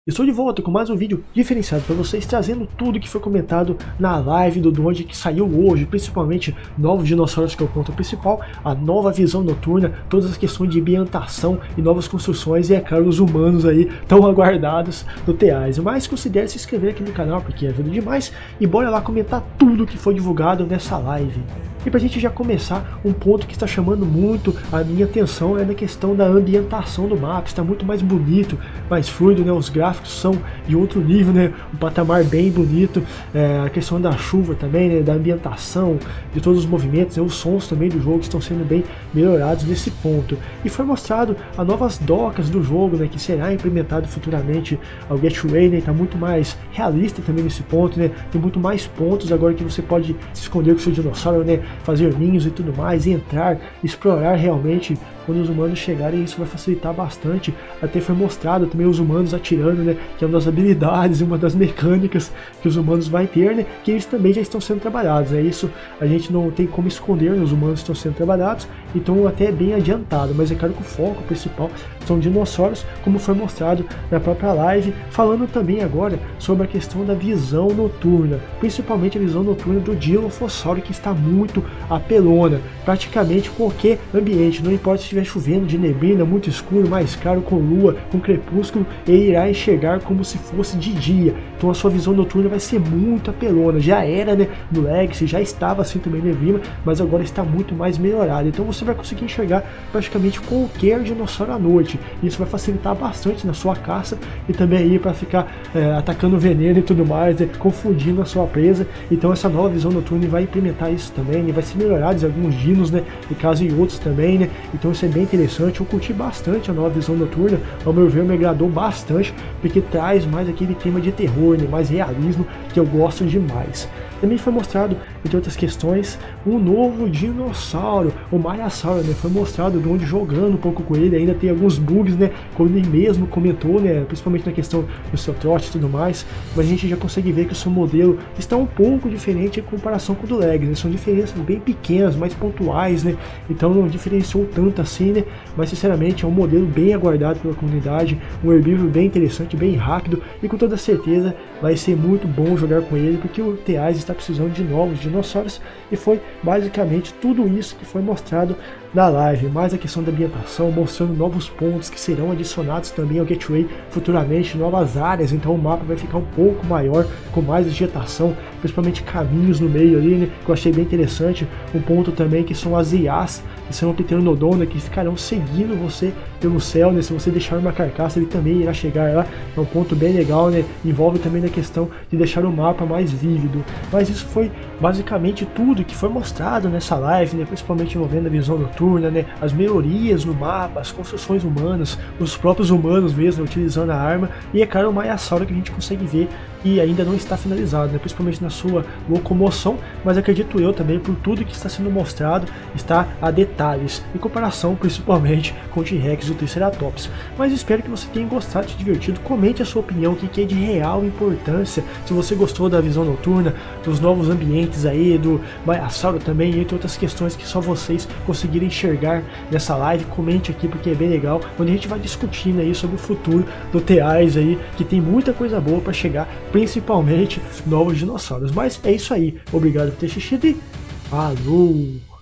Estou de volta com mais um vídeo diferenciado para vocês, trazendo tudo que foi comentado na live do Donde que saiu hoje, principalmente novos dinossauros, que é o ponto principal, a nova visão noturna, todas as questões de ambientação e novas construções, e é claro, os humanos aí tão aguardados do Teais. Mas considere se inscrever aqui no canal, porque ajuda demais, e bora lá comentar tudo que foi divulgado nessa live. E pra gente já começar, um ponto que está chamando muito a minha atenção é na questão da ambientação do mapa. Está muito mais bonito, mais fluido, né? Os gráficos são de outro nível, né? Um patamar bem bonito, a questão da chuva também, né? Da ambientação, de todos os movimentos, né? Os sons também do jogo estão sendo bem melhorados nesse ponto. E foi mostrado as novas docas do jogo, né? Que será implementado futuramente ao Gateway, né? Está muito mais realista também nesse ponto, né? Tem muito mais pontos agora que você pode se esconder com o seu dinossauro, né? Fazer ninhos e tudo mais, e entrar, explorar realmente quando os humanos chegarem. Isso vai facilitar bastante. Até foi mostrado também os humanos atirando, né, que é uma das habilidades, uma das mecânicas que os humanos vai ter, né, que eles também já estão sendo trabalhados, né. Isso a gente não tem como esconder, né, os humanos estão sendo trabalhados, então até é bem adiantado, mas é claro que o foco principal são dinossauros, como foi mostrado na própria live, falando também agora sobre a questão da visão noturna, principalmente a visão noturna do Dilophosaurus, que está muito apelona, praticamente qualquer ambiente, não importa se estiver chovendo, de neblina, muito escuro, mais claro, com lua, com crepúsculo, ele irá enxergar como se fosse de dia. Então a sua visão noturna vai ser muito apelona. Já era, né, no Legacy, já estava assim também no Evima, mas agora está muito mais melhorado. Então você vai conseguir enxergar praticamente qualquer dinossauro à noite. Isso vai facilitar bastante na sua caça e também aí para ficar atacando veneno e tudo mais, né, confundindo a sua presa. Então essa nova visão noturna vai implementar isso também, né, vai ser melhorado em alguns dinos, né, e caso em outros também, né. Então isso é bem interessante. Eu curti bastante a nova visão noturna, ao meu ver me agradou bastante, porque traz mais aquele tema de terror, né, mais realismo, que eu gosto demais. Também foi mostrado, entre outras questões, um novo dinossauro, o Maiasauro, né? Foi mostrado de onde jogando um pouco com ele, ainda tem alguns bugs, né? Como ele mesmo comentou, né? Principalmente na questão do seu trote e tudo mais, mas a gente já consegue ver que o seu modelo está um pouco diferente em comparação com o do Legacy, né? São diferenças bem pequenas, mais pontuais, né? Então não diferenciou tanto assim, né? Mas sinceramente é um modelo bem aguardado pela comunidade, um herbívoro bem interessante, bem rápido, e com toda certeza vai ser muito bom jogar com ele, porque o Teais está precisando de novos dinossauros, e foi basicamente tudo isso que foi mostrado na live, mais a questão da ambientação, mostrando novos pontos que serão adicionados também ao Gateway futuramente, novas áreas, então o mapa vai ficar um pouco maior, com mais vegetação, principalmente caminhos no meio ali, né, que eu achei bem interessante. Um ponto também que são as IAs, que são Pteranodon, né, que ficarão seguindo você pelo céu, né, se você deixar uma carcaça ele também irá chegar lá, é um ponto bem legal, né, envolve também na questão de deixar o mapa mais vívido. Mas isso foi basicamente tudo que foi mostrado nessa live, né, principalmente envolvendo a visão noturna, né, as melhorias no mapa, as construções humanas, os próprios humanos mesmo, né, utilizando a arma, e é claro o Maiasauro, que a gente consegue ver que ainda não está finalizado, né, principalmente na sua locomoção, mas acredito eu também, por tudo que está sendo mostrado, está a detalhes, em comparação principalmente com o T-Rex e o Triceratops. Mas espero que você tenha gostado, te divertido. Comente a sua opinião, o que é de real importância, se você gostou da visão noturna, dos novos ambientes aí, do Maiasauro também, entre outras questões que só vocês conseguirem enxergar nessa live. Comente aqui, porque é bem legal, onde a gente vai discutindo aí sobre o futuro do Teais aí, que tem muita coisa boa para chegar, principalmente novos dinossauros. Mas é isso aí, obrigado por ter assistido e falou!